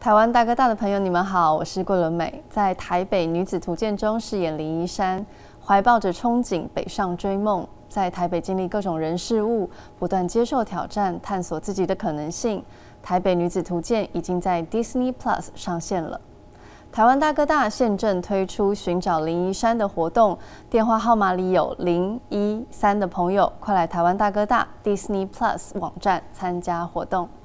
台湾大哥大的朋友，你们好，我是桂纶镁，在《台北女子图鉴》中饰演林依珊，怀抱着憧憬北上追梦，在台北经历各种人事物，不断接受挑战，探索自己的可能性。《台北女子图鉴》已经在 Disney Plus 上线了。台湾大哥大现正推出寻找林依珊的活动，电话号码里有013的朋友，快来台湾大哥大 Disney Plus 网站参加活动。